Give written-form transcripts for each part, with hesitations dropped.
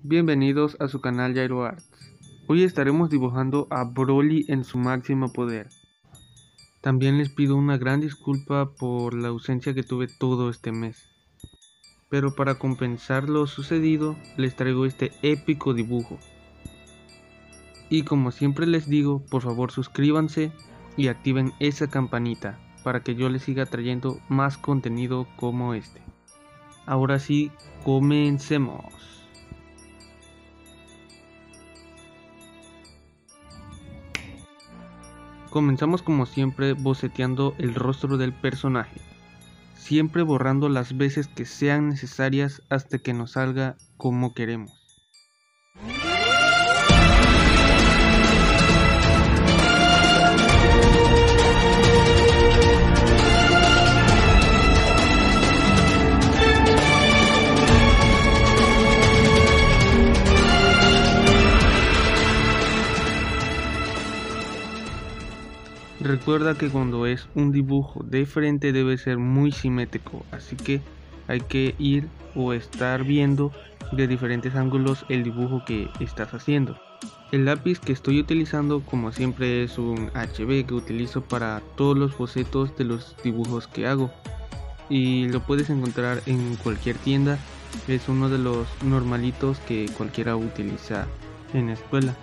Bienvenidos a su canal Jairo Arts. Hoy estaremos dibujando a Broly en su máximo poder. También les pido una gran disculpa por la ausencia que tuve todo este mes. Pero para compensar lo sucedido, les traigo este épico dibujo. Y como siempre les digo, por favor suscríbanse y activen esa campanita para que yo les siga trayendo más contenido como este. Ahora sí, comencemos. Comenzamos como siempre boceteando el rostro del personaje, siempre borrando las veces que sean necesarias hasta que nos salga como queremos. Recuerda que cuando es un dibujo de frente debe ser muy simétrico, así que hay que ir o estar viendo de diferentes ángulos el dibujo que estás haciendo. El lápiz que estoy utilizando como siempre es un HB que utilizo para todos los bocetos de los dibujos que hago y lo puedes encontrar en cualquier tienda, es uno de los normalitos que cualquiera utiliza en la escuela.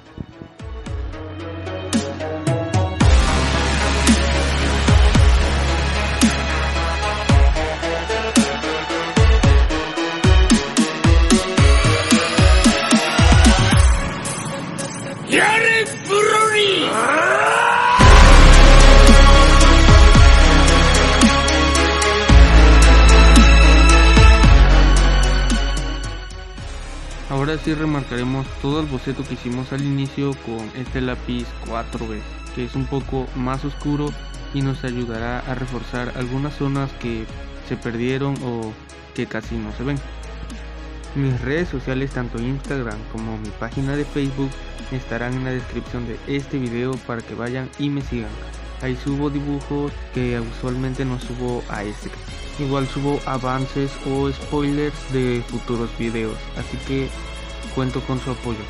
Ahora sí remarcaremos todo el boceto que hicimos al inicio con este lápiz 4B, que es un poco más oscuro y nos ayudará a reforzar algunas zonas que se perdieron o que casi no se ven. Mis redes sociales, tanto Instagram como mi página de Facebook, estarán en la descripción de este video para que vayan y me sigan. Ahí subo dibujos que usualmente no subo a este. Igual subo avances o spoilers de futuros videos, así que cuento con su apoyo.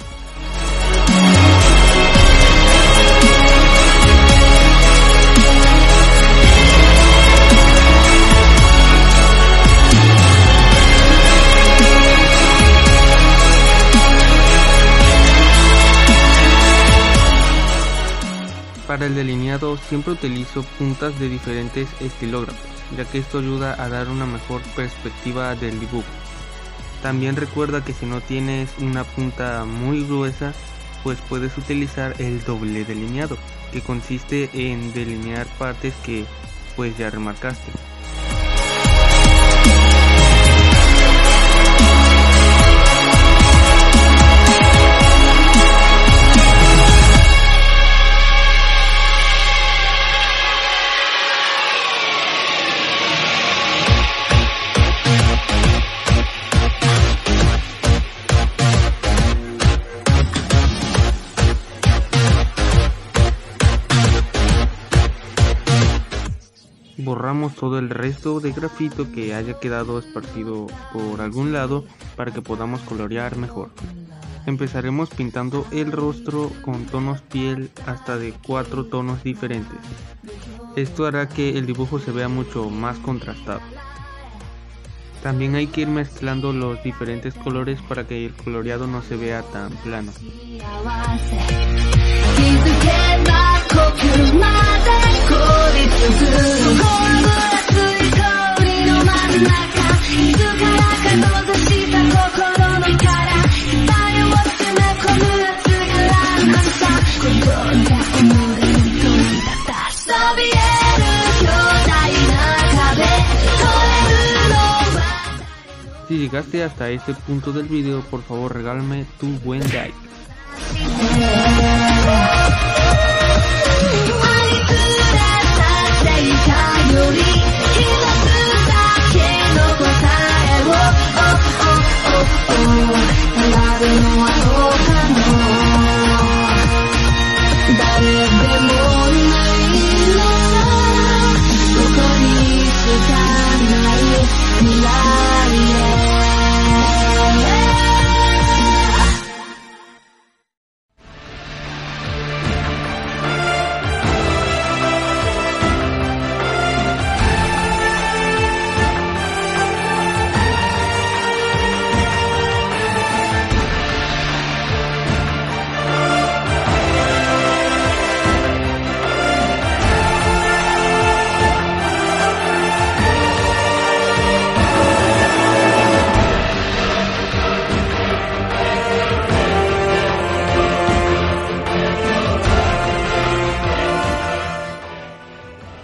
Para el delineado siempre utilizo puntas de diferentes estilógrafos, ya que esto ayuda a dar una mejor perspectiva del dibujo. También recuerda que si no tienes una punta muy gruesa, pues puedes utilizar el doble delineado, que consiste en delinear partes que pues ya remarcaste. Borramos todo el resto de grafito que haya quedado esparcido por algún lado para que podamos colorear mejor. Empezaremos pintando el rostro con tonos piel hasta de 4 tonos diferentes. Esto hará que el dibujo se vea mucho más contrastado. También hay que ir mezclando los diferentes colores para que el coloreado no se vea tan plano. Si llegaste hasta este punto del video, por favor regálame tu buen like.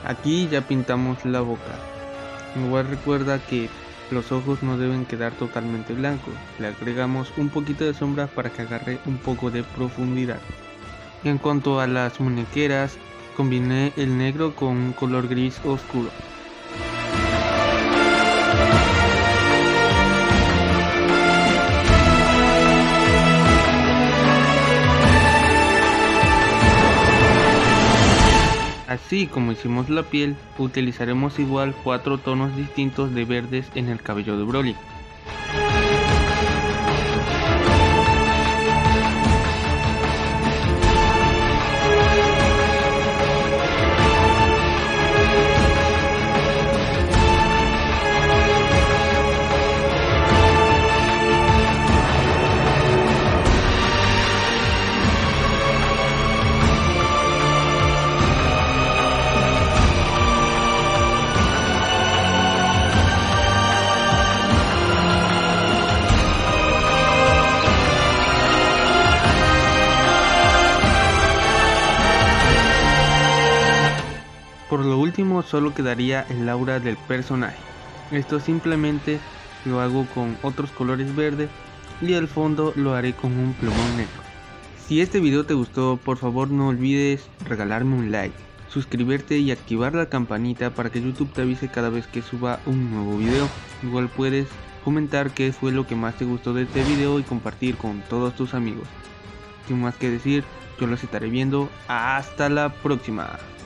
Aquí ya pintamos la boca. Igual recuerda que los ojos no deben quedar totalmente blancos, le agregamos un poquito de sombra para que agarre un poco de profundidad. Y en cuanto a las muñequeras, combiné el negro con un color gris oscuro. Así como hicimos la piel, utilizaremos igual 4 tonos distintos de verdes en el cabello de Broly. Por lo último solo quedaría el aura del personaje. Esto simplemente lo hago con otros colores verdes y al fondo lo haré con un plumón negro. Si este video te gustó, por favor no olvides regalarme un like, suscribirte y activar la campanita para que YouTube te avise cada vez que suba un nuevo video. Igual puedes comentar qué fue lo que más te gustó de este video y compartir con todos tus amigos. Sin más que decir, yo los estaré viendo. Hasta la próxima.